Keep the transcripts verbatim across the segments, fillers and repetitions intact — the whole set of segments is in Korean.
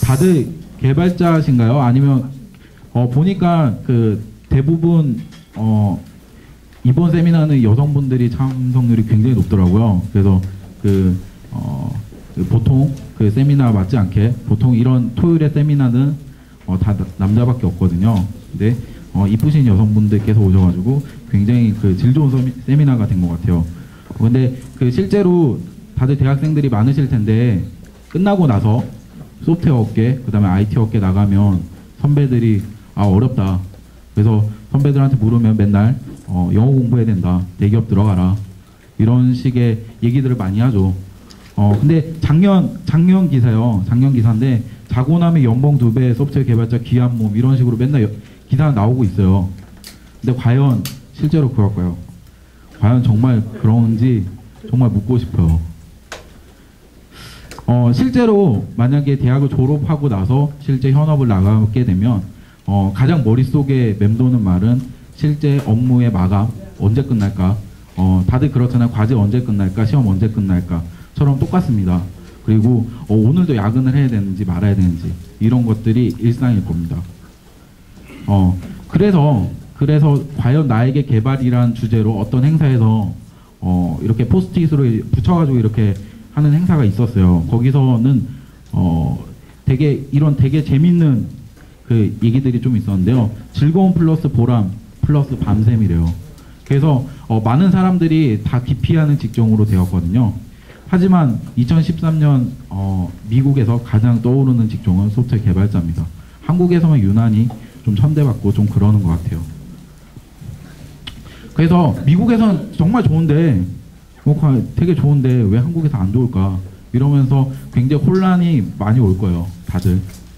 다들 개발자신가요? 아니면 어, 보니까 그 대부분 어, 이번 세미나는 여성분들이 참석률이 굉장히 높더라고요. 그래서 그, 어, 그 보통 그 세미나 맞지 않게 보통 이런 토요일의 세미나는 어, 다 남자밖에 없거든요. 근데 어, 이쁘신 여성분들께서 오셔가지고 굉장히 그 질 좋은 세미, 세미나가 된 것 같아요. 근데 그 실제로 다들 대학생들이 많으실 텐데 끝나고 나서 소프트웨어 업계, 그 다음에 아이티 업계 나가면 선배들이 아 어렵다. 그래서 선배들한테 물으면 맨날 어, 영어 공부해야 된다. 대기업 들어가라. 이런 식의 얘기들을 많이 하죠. 어 근데 작년 작년 기사요. 작년 기사인데 자고 나면 연봉 두 배, 소프트웨어 개발자 귀한 몸 이런 식으로 맨날 여, 기사 나오고 있어요. 근데 과연 실제로 그럴까요? 과연 정말 그런지 정말 묻고 싶어요. 어 실제로 만약에 대학을 졸업하고 나서 실제 현업을 나가게 되면 어 가장 머릿속에 맴도는 말은 실제 업무의 마감 언제 끝날까? 어 다들 그렇잖아요. 과제 언제 끝날까? 시험 언제 끝날까? 처럼 똑같습니다. 그리고 어, 오늘도 야근을 해야 되는지 말아야 되는지 이런 것들이 일상일 겁니다. 어 그래서 그래서 과연 나에게 개발이란 주제로 어떤 행사에서 어 이렇게 포스트잇으로 붙여가지고 이렇게 하는 행사가 있었어요. 거기서는 어 되게 이런 되게 재밌는 그 얘기들이 좀 있었는데요. 즐거움 플러스 보람 플러스 밤샘이래요. 그래서 어, 많은 사람들이 다 기피하는 직종으로 되었거든요. 하지만 이천십삼 년 어, 미국에서 가장 떠오르는 직종은 소프트웨어 개발자입니다. 한국에서만 유난히 좀 천대받고 좀 그러는 것 같아요. 그래서 미국에서는 정말 좋은데 뭐 되게 좋은데 왜 한국에서 안 좋을까 이러면서 굉장히 혼란이 많이 올 거예요. 다들.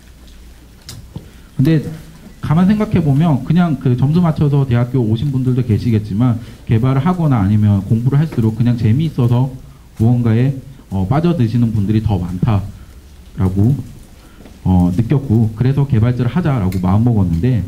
근데 가만 생각해 보면 그냥 그 점수 맞춰서 대학교 오신 분들도 계시겠지만 개발을 하거나 아니면 공부를 할수록 그냥 재미있어서 무언가에 어, 빠져드시는 분들이 더 많다라고 어, 느꼈고 그래서 개발자를 하자라고 마음먹었는데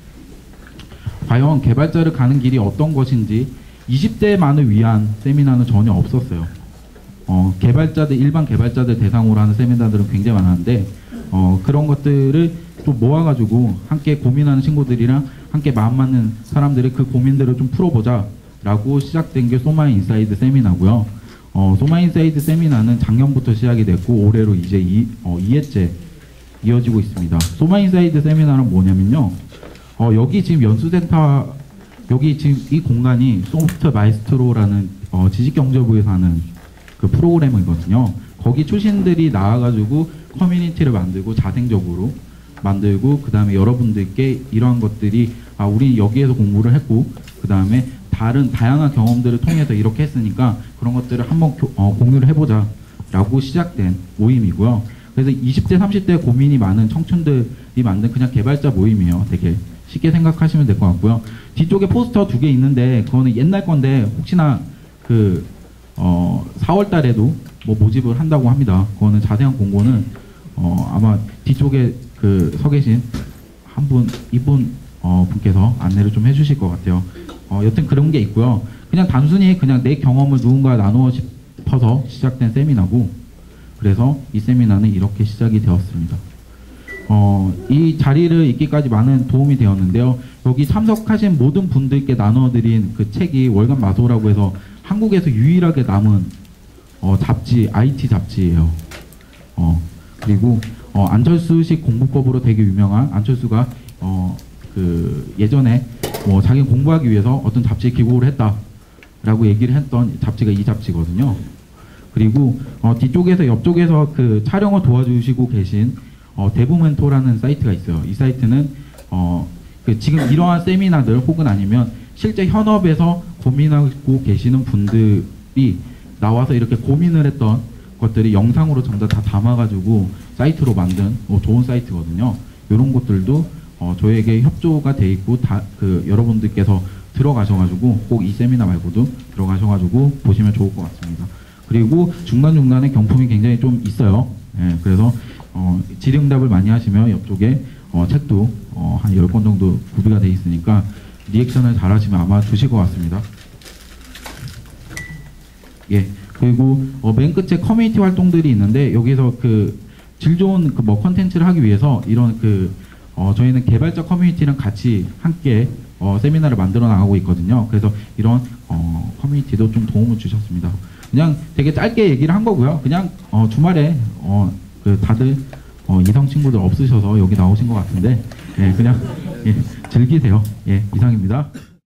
과연 개발자를 가는 길이 어떤 것인지 이십 대만을 위한 세미나는 전혀 없었어요. 어, 개발자들 일반 개발자들 대상으로 하는 세미나들은 굉장히 많았는데 어, 그런 것들을 좀 모아가지고 함께 고민하는 친구들이랑 함께 마음 맞는 사람들의 그 고민들을 좀 풀어보자 라고 시작된 게 소마 인사이드 세미나고요. 어, 소마 인사이드 세미나는 작년부터 시작이 됐고 올해로 이제 이, 어, 이 회째 이어지고 있습니다. 소마 인사이드 세미나는 뭐냐면요. 어, 여기 지금 연수센터 여기 지금 이 공간이 소프트 마이스트로라는 어, 지식경제부에서 하는 그 프로그램이거든요. 거기 출신들이 나와가지고 커뮤니티를 만들고 자생적으로 만들고 그 다음에 여러분들께 이러한 것들이 아 우리 여기에서 공부를 했고 그 다음에 다른 다양한 경험들을 통해서 이렇게 했으니까 그런 것들을 한번 교, 어, 공유를 해보자 라고 시작된 모임이고요. 그래서 이십 대 삼십 대 고민이 많은 청춘들이 만든 그냥 개발자 모임이에요. 되게 쉽게 생각하시면 될 것 같고요. 뒤쪽에 포스터 두 개 있는데 그거는 옛날 건데 혹시나 그 어, 사월 달에도 뭐 모집을 한다고 합니다. 그거는 자세한 공고는 어, 아마 뒤쪽에 그 서 계신 한 분, 이분 어, 분께서 안내를 좀 해주실 것 같아요. 어, 여튼 그런 게 있고요. 그냥 단순히 그냥 내 경험을 누군가 나누고 싶어서 시작된 세미나고 그래서 이 세미나는 이렇게 시작이 되었습니다. 어, 이 자리를 있기까지 많은 도움이 되었는데요. 여기 참석하신 모든 분들께 나눠드린 그 책이 월간 마소라고 해서 한국에서 유일하게 남은 어, 잡지, 아이티 잡지예요. 어, 그리고 어, 안철수식 공부법으로 되게 유명한 안철수가 어, 그 예전에 뭐 자기 공부하기 위해서 어떤 잡지에 기고를 했다라고 얘기를 했던 잡지가 이 잡지거든요. 그리고 어, 뒤쪽에서 옆쪽에서 그 촬영을 도와주시고 계신 어, 데브멘토라는 사이트가 있어요. 이 사이트는 어, 그 지금 이러한 세미나들 혹은 아니면 실제 현업에서 고민하고 계시는 분들이 나와서 이렇게 고민을 했던 것들이 영상으로 전부 다 담아가지고 사이트로 만든 어, 좋은 사이트거든요. 이런 것들도 어, 저에게 협조가 돼 있고 다 그 여러분들께서 들어가셔가지고 꼭 이 세미나 말고도 들어가셔가지고 보시면 좋을 것 같습니다. 그리고 중간중간에 경품이 굉장히 좀 있어요. 예, 그래서 어, 질의응답을 많이 하시면 옆쪽에 어, 책도 어, 한 열 권 정도 구비가 돼 있으니까 리액션을 잘 하시면 아마 주실 것 같습니다. 예. 그리고 어, 맨 끝에 커뮤니티 활동들이 있는데 여기서 그 질 좋은 그 뭐 컨텐츠를 하기 위해서 이런 그 어, 저희는 개발자 커뮤니티랑 같이 함께 어, 세미나를 만들어 나가고 있거든요. 그래서 이런 어, 커뮤니티도 좀 도움을 주셨습니다. 그냥 되게 짧게 얘기를 한 거고요. 그냥 어, 주말에 어, 그 다들 어, 이성 친구들 없으셔서 여기 나오신 것 같은데 예, 그냥 예, 즐기세요. 예, 이상입니다.